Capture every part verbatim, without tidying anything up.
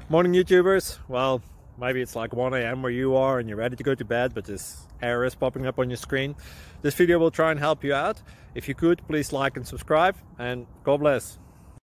Morning YouTubers. Well, maybe it's like one A M where you are and you're ready to go to bed, but this error is popping up on your screen. This video will try and help you out. If you could, please like and subscribe, and God bless.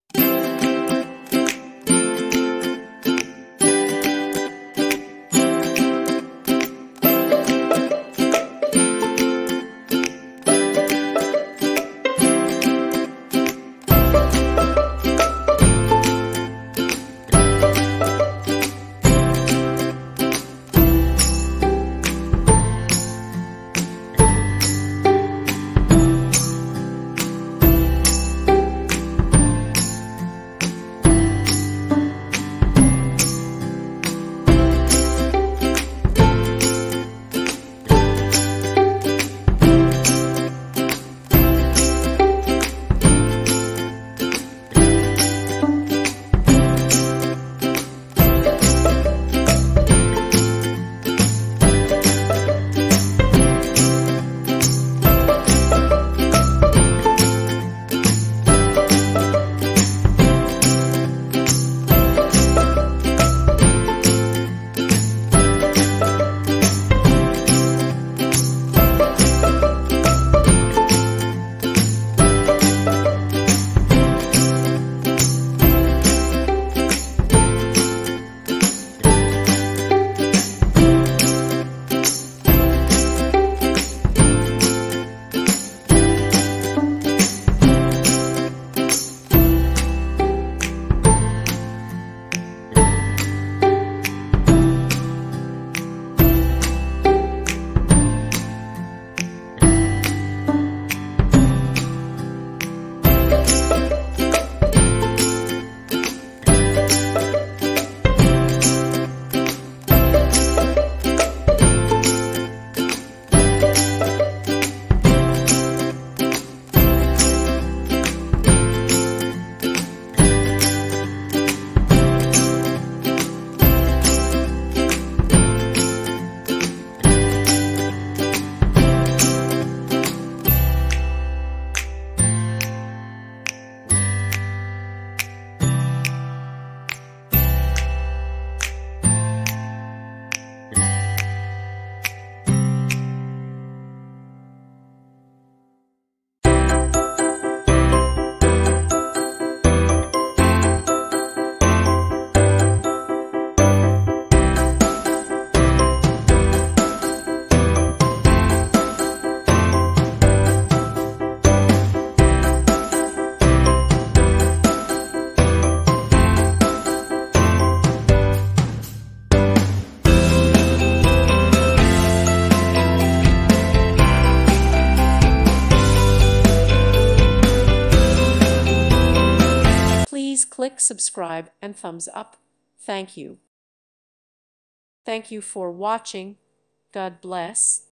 Please click subscribe and thumbs up. Thank you. Thank you for watching. God bless.